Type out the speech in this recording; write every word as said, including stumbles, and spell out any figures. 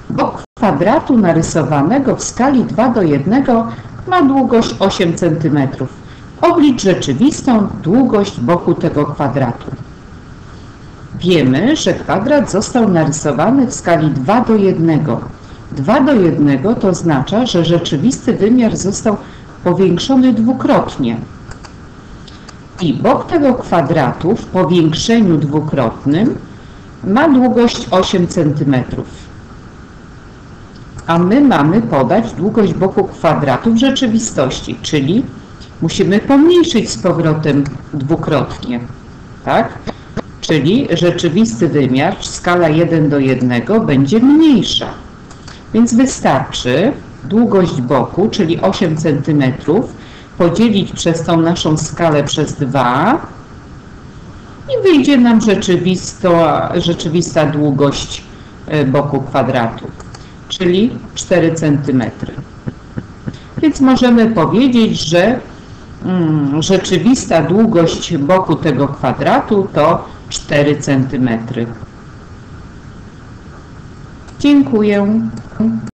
Bok kwadratu narysowanego w skali dwa do jednego ma długość osiem centymetrów. Oblicz rzeczywistą długość boku tego kwadratu. Wiemy, że kwadrat został narysowany w skali dwa do jednego. dwa do jednego to oznacza, że rzeczywisty wymiar został powiększony dwukrotnie. I bok tego kwadratu w powiększeniu dwukrotnym ma długość osiem centymetrów. A my mamy podać długość boku kwadratu w rzeczywistości, czyli musimy pomniejszyć z powrotem dwukrotnie, tak? Czyli rzeczywisty wymiar, skala jeden do jednego, będzie mniejsza. Więc wystarczy długość boku, czyli osiem centymetrów, podzielić przez tą naszą skalę przez dwa i wyjdzie nam rzeczywista, rzeczywista długość boku kwadratu, czyli cztery centymetry. Więc możemy powiedzieć, że mm, rzeczywista długość boku tego kwadratu to cztery centymetry. Dziękuję.